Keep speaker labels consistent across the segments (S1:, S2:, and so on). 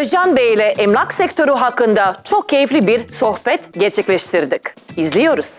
S1: Özcan Bey ile emlak sektörü hakkında çok keyifli bir sohbet gerçekleştirdik. İzliyoruz.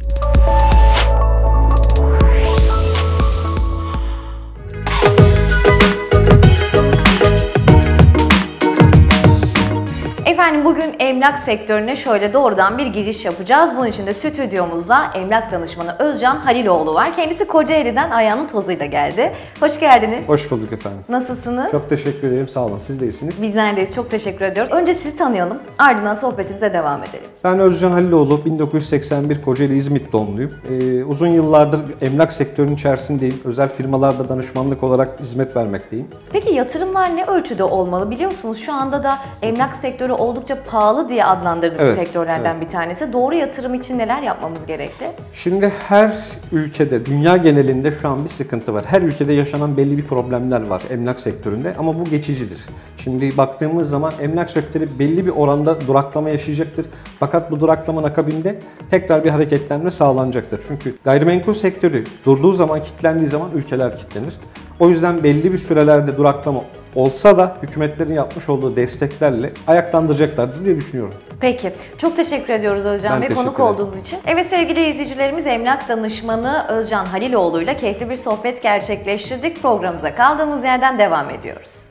S2: Efendim bugün emlak sektörüne şöyle doğrudan bir giriş yapacağız. Bunun için de stüdyomuzda emlak danışmanı Özcan Haliloğlu var. Kendisi Kocaeli'den ayağının tozuyla geldi. Hoş geldiniz.
S3: Hoş bulduk efendim.
S2: Nasılsınız?
S3: Çok teşekkür ederim. Sağ olun. Siz de iyisiniz.
S2: Biz neredeyiz? Çok teşekkür ediyoruz. Önce sizi tanıyalım. Ardından sohbetimize devam edelim.
S3: Ben Özcan Haliloğlu. 1981 Kocaeli İzmit doğumluyum. Uzun yıllardır emlak sektörünün içerisindeyim. Özel firmalarda danışmanlık olarak hizmet vermekteyim.
S2: Peki yatırımlar ne ölçüde olmalı? Biliyorsunuz şu anda da emlak sektörü oldukça pahalı diye adlandırdığımız sektörlerden bir tanesi. Doğru yatırım için neler yapmamız gerekli?
S3: Şimdi her ülkede, dünya genelinde şu an bir sıkıntı var. Her ülkede yaşanan belli bir problemler var emlak sektöründe ama bu geçicidir. Şimdi baktığımız zaman emlak sektörü belli bir oranda duraklama yaşayacaktır. Fakat bu duraklamanın akabinde tekrar bir hareketlenme sağlanacaktır. Çünkü gayrimenkul sektörü durduğu zaman, kilitlendiği zaman ülkeler kilitlenir. O yüzden belli bir sürelerde duraklama olsa da hükümetlerin yapmış olduğu desteklerle ayaklandıracaklardır diye düşünüyorum.
S2: Peki. Çok teşekkür ediyoruz Özcan Bey konuk olduğunuz için. Evet sevgili izleyicilerimiz, emlak danışmanı Özcan Haliloğlu ile keyifli bir sohbet gerçekleştirdik. Programımıza kaldığımız yerden devam ediyoruz.